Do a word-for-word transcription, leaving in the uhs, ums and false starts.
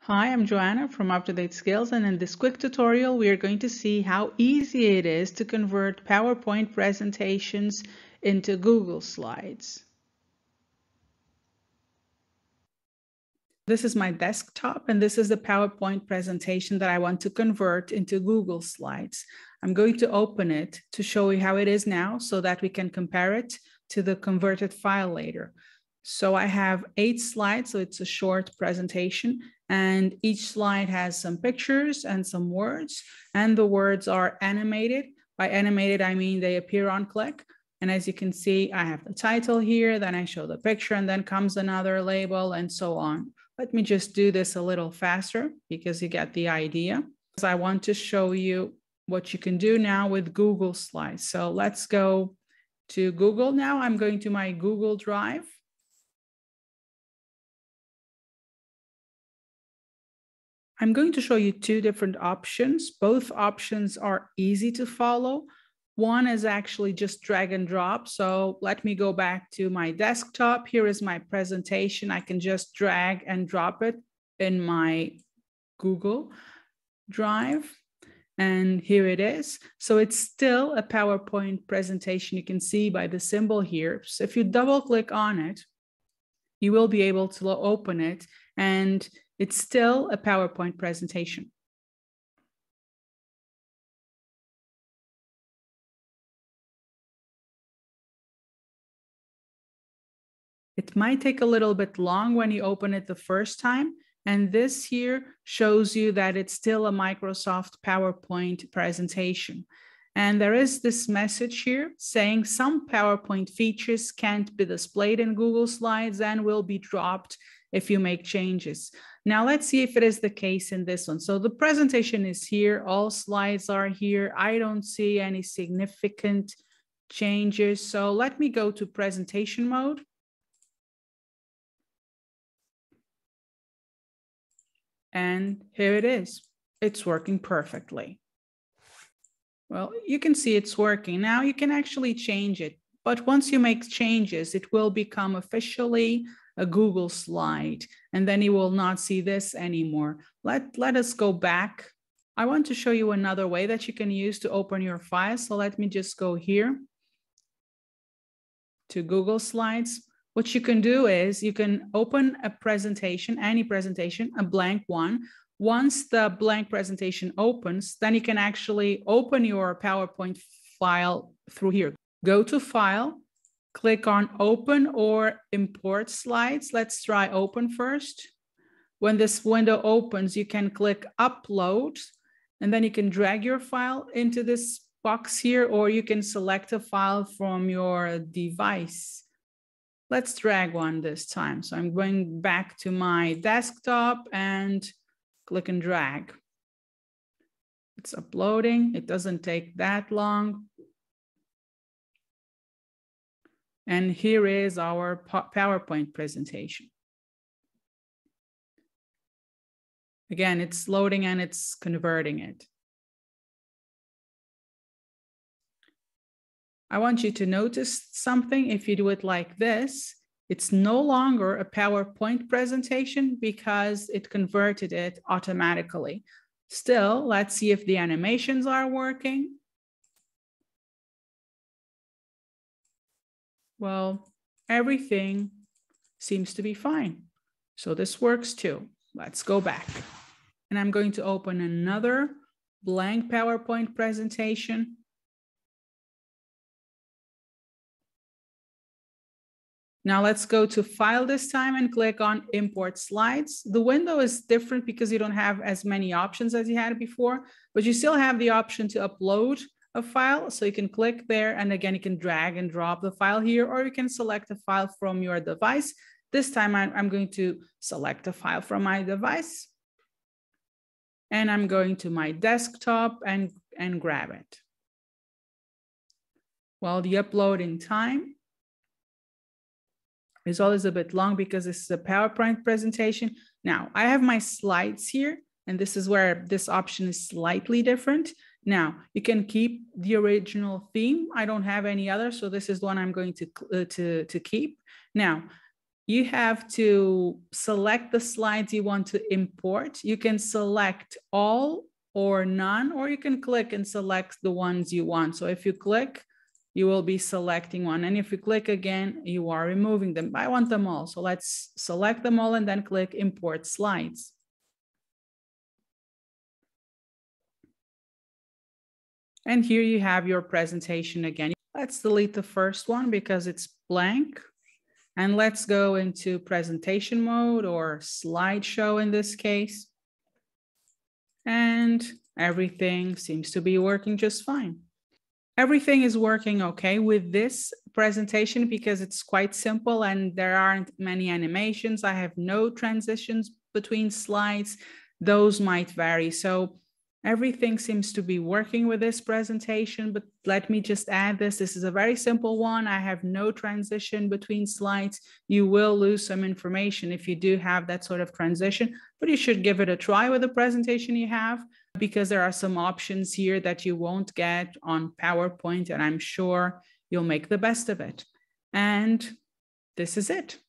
Hi, I'm Joanna from Up-to-Date Skills, and in this quick tutorial we are going to see how easy it is to convert PowerPoint presentations into Google Slides. This is my desktop, and this is the PowerPoint presentation that I want to convert into Google Slides. I'm going to open it to show you how it is now so that we can compare it to the converted file later. So I have eight slides, so it's a short presentation, and each slide has some pictures and some words, and the words are animated. By animated, I mean they appear on click. And as you can see, I have the title here, then I show the picture, and then comes another label, and so on. Let me just do this a little faster because you get the idea. I want to show you what you can do now with Google Slides. So let's go to Google now. I'm going to my Google Drive. I'm going to show you two different options. Both options are easy to follow. One is actually just drag and drop. So let me go back to my desktop. Here is my presentation. I can just drag and drop it in my Google Drive. And here it is. So it's still a PowerPoint presentation. You can see by the symbol here. So if you double click on it, you will be able to open it, and it's still a PowerPoint presentation. It might take a little bit long when you open it the first time. And this here shows you that it's still a Microsoft PowerPoint presentation. And there is this message here saying some PowerPoint features can't be displayed in Google Slides and will be dropped if you make changes. Now let's see if it is the case in this one. So the presentation is here. All slides are here. I don't see any significant changes. So let me go to presentation mode. And here it is. It's working perfectly. Well, you can see it's working. Now you can actually change it. But once you make changes, it will become officially a Google slide, and then you will not see this anymore. Let, let us go back. I want to show you another way that you can use to open your files. So let me just go here to Google Slides. What you can do is you can open a presentation, any presentation, a blank one. Once the blank presentation opens, then you can actually open your PowerPoint file through here. Go to File, click on Open or Import Slides. Let's try Open first. When this window opens, you can click Upload, and then you can drag your file into this box here, or you can select a file from your device. Let's drag one this time. So I'm going back to my desktop and click and drag. It's uploading. It doesn't take that long. And here is our PowerPoint presentation. Again, it's loading and it's converting it. I want you to notice something. If you do it like this, it's no longer a PowerPoint presentation because it converted it automatically. Still, let's see if the animations are working. Well, everything seems to be fine. So this works too. Let's go back. And I'm going to open another blank PowerPoint presentation. Now let's go to File this time and click on Import Slides. The window is different because you don't have as many options as you had before, but you still have the option to upload a file. So you can click there, and again, you can drag and drop the file here, or you can select a file from your device. This time I'm going to select a file from my device, and I'm going to my desktop and, and grab it. Well, the uploading time is always a bit long because this is a PowerPoint presentation. Now, I have my slides here, and this is where this option is slightly different. Now, you can keep the original theme. I don't have any other, so this is the one I'm going to, uh, to, to keep. Now, you have to select the slides you want to import. You can select all or none, or you can click and select the ones you want. So if you click, you will be selecting one. And if you click again, you are removing them. I want them all. So let's select them all and then click import slides. And here you have your presentation again. Let's delete the first one because it's blank. And let's go into presentation mode or slideshow in this case. And everything seems to be working just fine. Everything is working okay with this presentation because it's quite simple and there aren't many animations. I have no transitions between slides. Those might vary. So everything seems to be working with this presentation, but let me just add this. This is a very simple one. I have no transition between slides. You will lose some information if you do have that sort of transition, but you should give it a try with the presentation you have, because there are some options here that you won't get on PowerPoint, and I'm sure you'll make the best of it. And this is it.